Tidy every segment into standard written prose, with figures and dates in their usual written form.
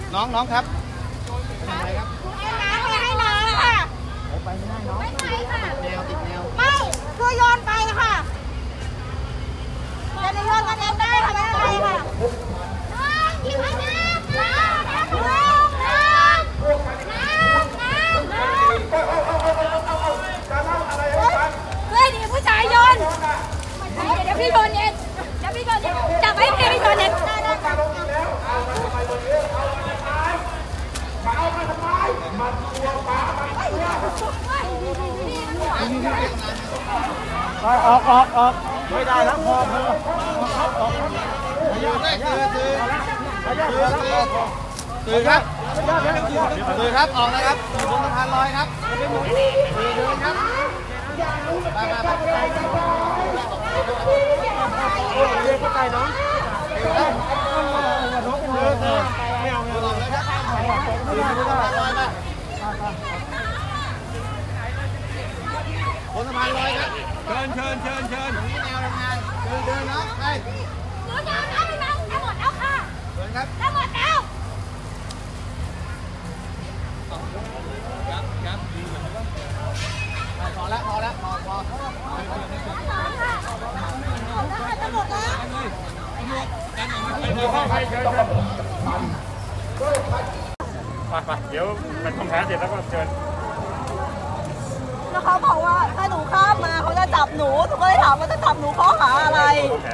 น้องครับทำอะไรครับน้ำไม่ให้น้องค่ะไปไม่ได้น้องไม่ใช่ค่ะติดแนวไม่คือโยนไปค่ะจะโยนกันเองได้ค่ะไม่เป็นไรค่ะน้องกินให้น้ำเฮ้ยนี่ผู้ชายโยนเดี๋ยวพี่โยนเองจับไว้พี่โยนเองออกไม่ได้แล้วพอออกตื่นครับตื่นครับออกนะครับอยู่บนสะพานลอยครับตื่นครับไปเรียกเข้าใจน้องไม่เอาเลยครับบนสะพานลอยครับเชิญนี่แนวทำงานเดินเนาะไปหนูจะเอาน้ำให้น้องหมดแล้วค่ะเดินครับหมดแล้วพอแล้วพอจะหมดแล้วไปเดี๋ยวมันทำแผนเสร็จแล้วก็เชิญแล้วเขาบอกว่าถ้าหนูข้ามมาเขาจะจับหนูก็เลยถามว่าจะจับหนูข้อหาอะไร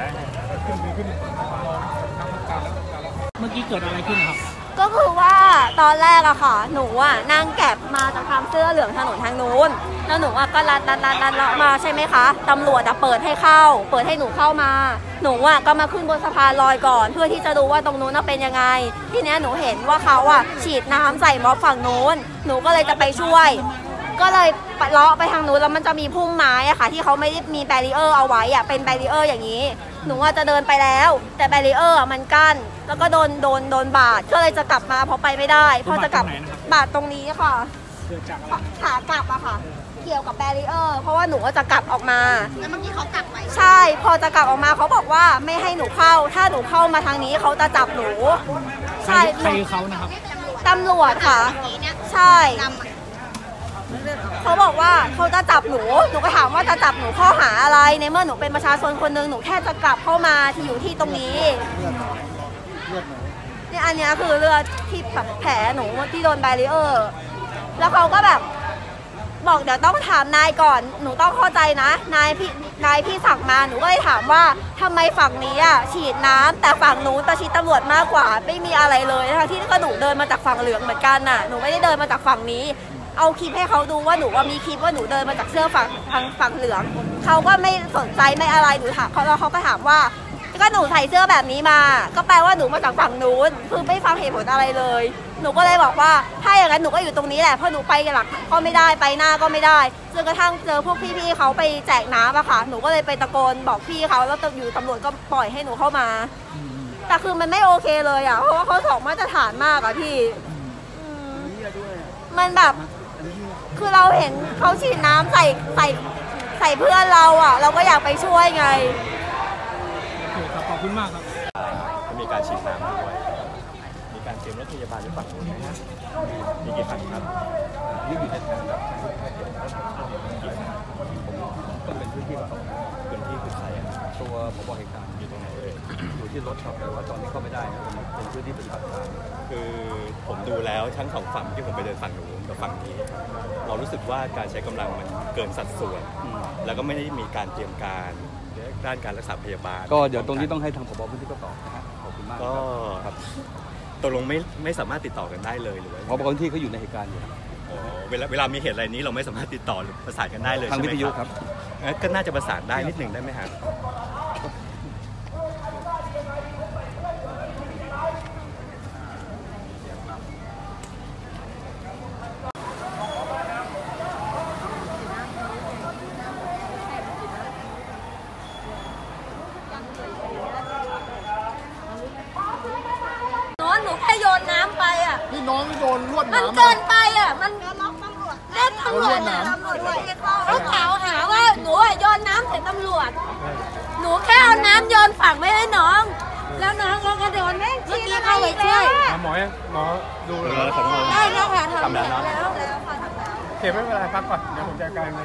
เมื่อกี้เกิดอะไรขึ้นครับก็คือว่าตอนแรกอะค่ะหนูอะนั่งแก็บมาจากทางเสื้อเหลืองถนนทางนู้นแล้วหนูอะก็ลัดมาใช่ไหมคะตำรวจอะเปิดให้หนูเข้ามาหนูอะก็มาขึ้นบนสะพานลอยก่อนเพื่อที่จะดูว่าตรงนู้นเป็นยังไงทีนี้หนูเห็นว่าเขาอะฉีดน้ำใส่ม็อบฝั่งนู้นหนูก็เลยจะไปช่วยก็เลยเลาะไปทางนู้นแล้วมันจะมีพุ่มไม้อะค่ะที่เขาไม่ได้มีแบรีเออร์เอาไว้อะเป็นแบรีเออร์อย่างนี้หนูว่าจะเดินไปแล้วแต่แบรีเออร์มันกั้นแล้วก็โดนบาดก็เลยจะกลับมาเพราะไปไม่ได้พอจะกลับบาดตรงนี้ค่ะขากลับอะค่ะเกี่ยวกับแบรีเออร์เพราะว่าหนูจะกลับออกมาแล้วเมื่อกี้เขากลับไปใช่พอจะกลับออกมาเขาบอกว่าไม่ให้หนูเข้าถ้าหนูเข้ามาทางนี้เขาจะจับหนูใช่ใครเขานะครับตำรวจค่ะใช่เขาบอกว่าเขาจะจับหนูก็ถามว่าจะจับหนูข้อหาอะไรในเมื่อหนูเป็นประชาชนคนหนึ่งหนูแค่จะกลับเข้ามาที่อยู่ที่ตรงนี้นี่อันนี้คือเลือดที่แบบแผลหนูที่โดนแบรีเออร์แล้วเขาก็แบบบอกเดี๋ยวต้องถามนายก่อนหนูต้องเข้าใจนะนายพี่สั่งมาหนูก็เลยถามว่าทำไมฝั่งนี้อ่ะฉีดน้ำแต่ฝั่งหนูตะชิดตำรวจมากกว่าไม่มีอะไรเลยนะคะที่ก็หนูเดินมาจากฝั่งเหลืองเหมือนกันน่ะหนูไม่ได้เดินมาจากฝั่งนี้เอาคลิปให้เขาดูว่าหนูว่ามีคลิปว่าหนูเดินมาจากเสื้อฝั่งเหลืองเขาก็ไม่สนใจไม่อะไรหนูถามเขาแล้วเขาก็ถามว่าก็หนูใส่เสื้อแบบนี้มาก็แปลว่าหนูมาจากฝั่งนู้นคือไม่ฟังเหตุผลอะไรเลยหนูก็เลยบอกว่าถ้าอย่างนั้นหนูก็อยู่ตรงนี้แหละเพราะหนูไปหลังก็ไม่ได้ไปหน้าก็ไม่ได้จนกระทั่งเจอพวกพี่ๆเขาไปแจกน้ำอะค่ะหนูก็เลยไปตะโกนบอกพี่เขาแล้วอยู่ตำรวจก็ปล่อยให้หนูเข้ามาแต่คือมันไม่โอเคเลยอะเพราะว่าเขาสองมาตรฐานมากอะพี่มันแบบคือเราเห็นเขาฉีดน้ำใส่เพื่อนเราอ่ะเราก็อยากไปช่วยไงขอบคุณมากครับมีการฉีดน้ำด้วยมีการเตรียมรถพยาบาลในฝั่งนู้นไหมครับมีกี่คันครับนี่อยู่ในแถวครับต้องเป็นพื้นที่คือใครตัวผบ.เหตุการณ์อยู่ตรงไหนเลยอยู่ที่รถครับแต่ว่าตอนนี้เข้าไม่ได้นะเป็นพื้นที่ปฏิบัติการคือผมดูแล้วทั้งสองฝั่งที่ผมไปเดินฝั่งนู้นกับฝั่งนี้เรารู้สึกว่าการใช้กำลังมันเกินสัดส่วนแล้วก็ไม่ได้มีการเตรียมการด้านการรักษาพยาบาลก็เดี๋ยวตรงนี้ต้องให้ทางผบ.พื้นที่ก็ตอบนะครับขอบคุณมากก็ครับตกลงไม่สามารถติดต่อกันได้เลยหรือว่าผบ.พื้นที่เขาอยู่ในเหตุการณ์อยู่ครับเวลามีเหตุอะไรนี้เราไม่สามารถติดต่อหรือประสานกันได้เลยทางวิทยุครับก็น่าจะประสานได้นิดหนึ่งได้ไหมครับหนูแค่โยนน้ำไปอ่ะพี่น้องโดนลวดน้ำมันเกินไปอ่ะมันล็อกตำรวจเรียกตำรวจเขากล่าวหาว่าหนูโยนน้ำใส่ตำรวจหนูแค่เอาน้ำโยนฝั่งไม่ให้น้องแล้วน้องเขาก็โดนเมื่อกี้เข้าไปช่วยหมอยังหมอดูเลยขอโทษได้แล้วค่ะทำทำแล้วเนาะแล้วค่ะทำแล้วเข็มไม่เป็นไรพักก่อนเดี๋ยวผมจัดการเลย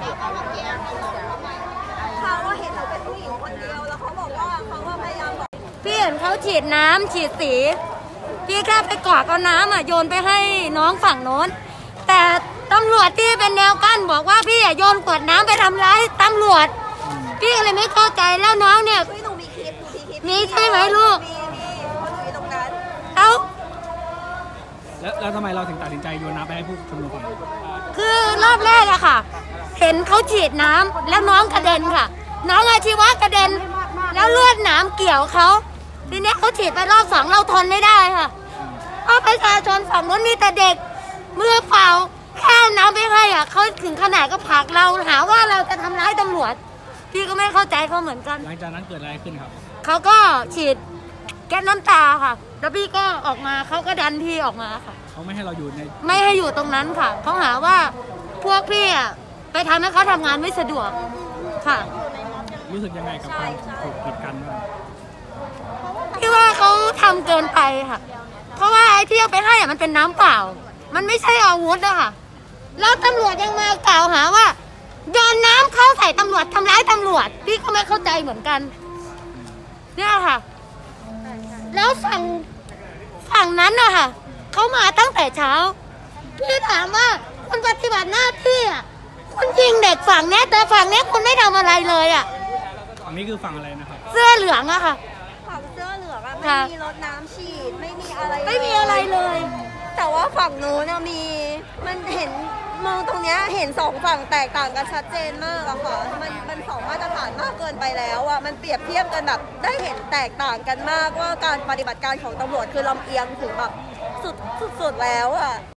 เขาว่าเห็นหนูเป็นผู้หญิงคนเดียวแล้วเขาบอกว่าเขาว่าพยายามบอกพี่เห็นเขาฉีดน้ำฉีดสีพี่แค่ไปกอดเอาน้ำโยนไปให้น้องฝั่งโน้น แต่ตำรวจที่เป็นแนวกั้นบอกว่าพี่โยนขวดน้ำไปทำร้ายตำรวจ พี่ก็เลยไม่เข้าใจแล้วน้องเนี่ยเฮ้ยหนูมีคลิปหนูมีคลิปมีใช่ไหมลูกมีเพราะหนูอยู่ตรงนั้นเอ้าแล้วทำไมเราถึงตัดสินใจโยนน้ำไปให้ผู้ชุมนุมฝั่งนู้นคือรอบแรกอะค่ะ เห็นเขาฉีดน้ำแล้วน้องกระเด็นค่ะ น้องอาชีวะกระเด็น แล้วเลือดหนามเกี่ยวเขาทีนี้เขาฉีดไปรอบสองเราทนไม่ได้ค่ะเพราะประชาชนฝั่งนู้นมีแต่เด็กมือเปล่าแค่น้ำไปให้อะเขาถึงขนาดก็ผลักเราหาว่าเราจะทำร้ายตำรวจพี่ก็ไม่เข้าใจเขาเหมือนกันหลังจากนั้นเกิดอะไรขึ้นครับเขาก็ฉีดแก๊สน้ำตาค่ะ แล้วพี่ก็ออกมาเขาก็ดันพี่ออกมาค่ะเขาไม่ให้เราอยู่ในไม่ให้อยู่ตรงนั้นค่ะ เขาหาว่าพวกพี่อะไปทำให้เขาทำงานไม่สะดวกค่ะรู้สึกยังไงกับการถูกกีดกันบ้างพี่ว่าเขาทำเกินไปค่ะ เพราะว่าไอ้ที่เอาไปให้อะมันเป็นน้ำเปล่า มันไม่ใช่อาวุธอะค่ะ แล้วตำรวจยังมากล่าวหาว่าโยนน้ำเข้าใส่ตำรวจทำร้ายตำรวจ พี่ก็ไม่เข้าใจเหมือนกัน เนี่ยค่ะ แล้วฝั่งนั้นอะค่ะ เขามาตั้งแต่เช้า พี่ถามว่าคุณปฏิบัติหน้าที่อะคุณยิงเด็กฝั่งเนี้ยแต่ฝั่งเนี้ยคุณไม่ทำอะไรเลยอะฝั่งนี้คือฝั่งอะไรนะครับเสื้อเหลืองอะค่ะฝั่งเสื้อเหลืองอะค่ะไม่มีรถน้ำฉีดไม่มีอะไรไม่มีอะไรเลยแต่ว่าฝั่งนู้นน่ะมีมันเห็นมองตรงเนี้ยเห็นสองฝั่งแตกต่างกันชัดเจนมากอะค่ะมันสองมาตรฐานมากเกินไปแล้วอะมันเปรียบเทียบกันแบบได้เห็นแตกต่างกันมากว่าการปฏิบัติการของตำรวจคือลำเอียงถึงแบบสุดแล้วอะ